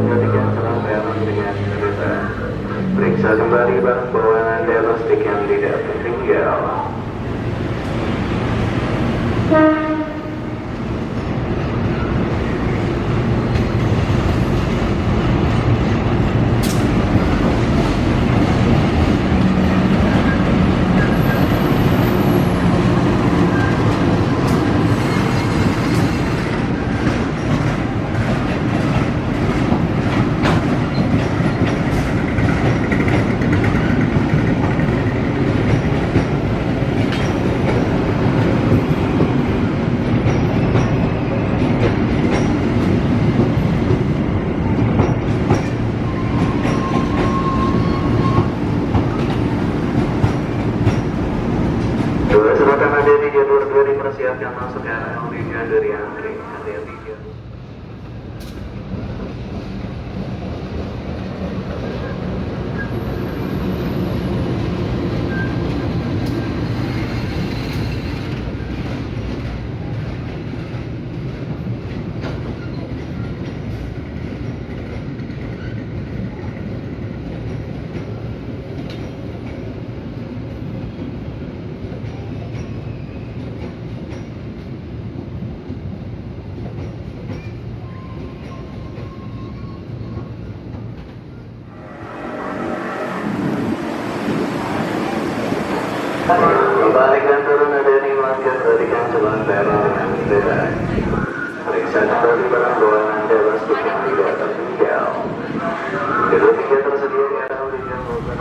jadikan salam dalam dengan kereta. Periksa kembali barang bawaan Anda pastikan tidak tertinggal. Silakan ada di jalur 2 dipersiapkan masuk ke arah Liga dari Angkring. Hati-hati. Balik dan turun ada di langkah perhatikan jalan teror dengan kereta. Periksa kembali barang bawaan Anda pastikan tidak tertinggal. Kedua tiket tersedia di arah Liga maupun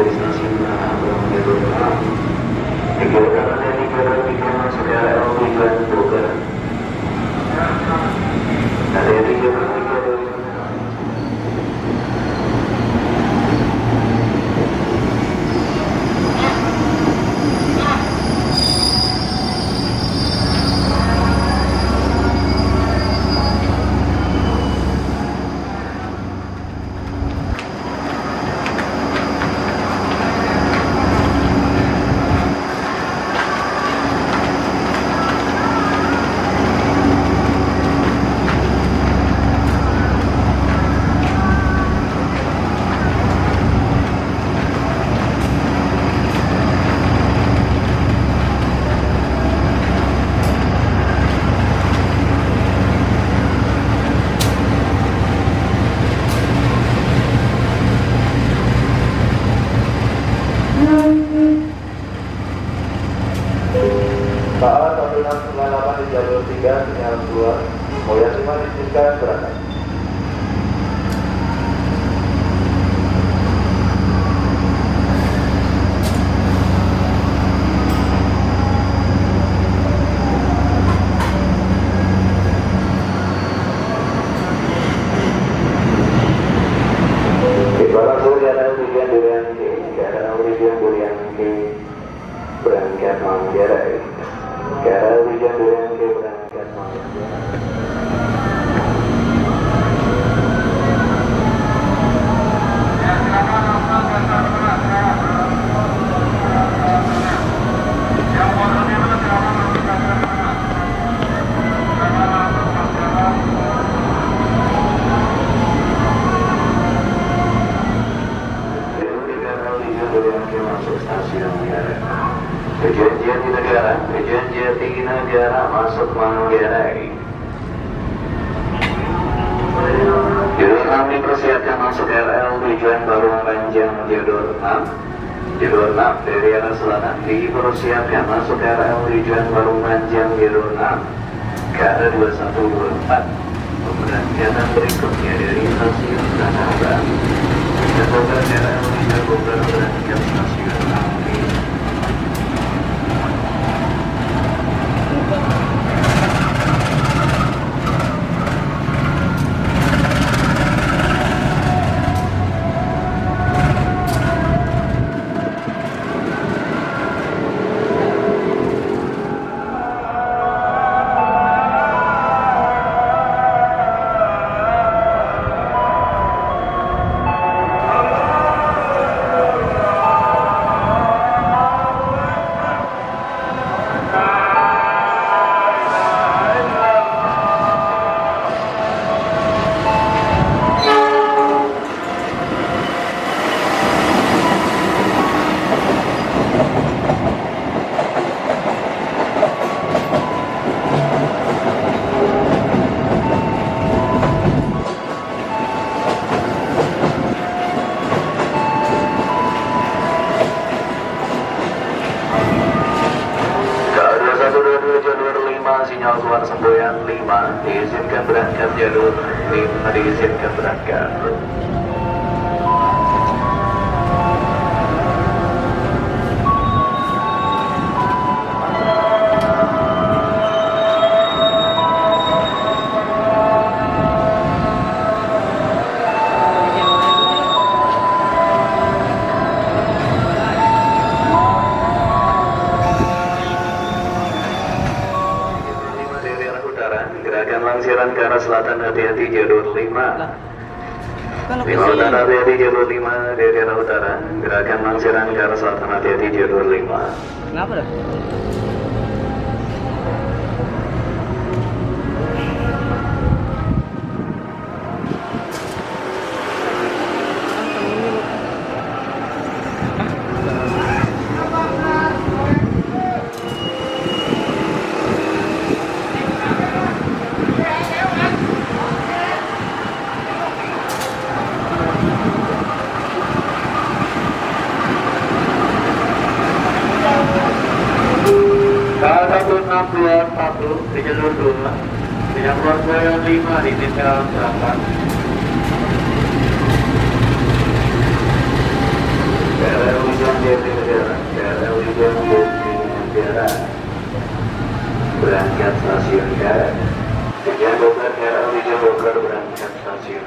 Saudara Edi Barat Bikram Saudara Edi Barat 698 di jalur 3, sinyal 2. Moya 5 diizinkan berangkat. Berangkat Manggarai. Kara hujan durang ke berangkat Manggarai. Masuk stasiun Manggarai. Perjanjian di negara, perjanjian di negara masuk Manggarai. Jalur 6 dipersiapkan masuk RL tujuan Baru Panjang jalur 6. Jalur 6 dari arah selatan dipersiapkan masuk RL tujuan Baru Panjang jalur 6 ke arah 2124. Pemberangkatan berikutnya dari stasiun Tanah Abang. Jadwalkan RL tujuan Bogor berangkat stasiun Angki. Sinyal keluar semboyan 5 diizinkan berangkat jalur 5 diizinkan berangkat. Gerakan Langsiran ke arah selatan, hati-hati jalur 5. 5 utara, hati-hati jalur 5 dari arah utara. Gerakan Langsiran ke arah selatan, hati-hati jalur 5. Kenapa dah? Di jalur 2 yang keluar semboyan 5 diizinkan berangkat. KRL Wijaya Negara, KRL Wijaya Negara berangkat stasiun Karet. Tujuan Bogor, KRL Wijaya Bogor berangkat stasiun.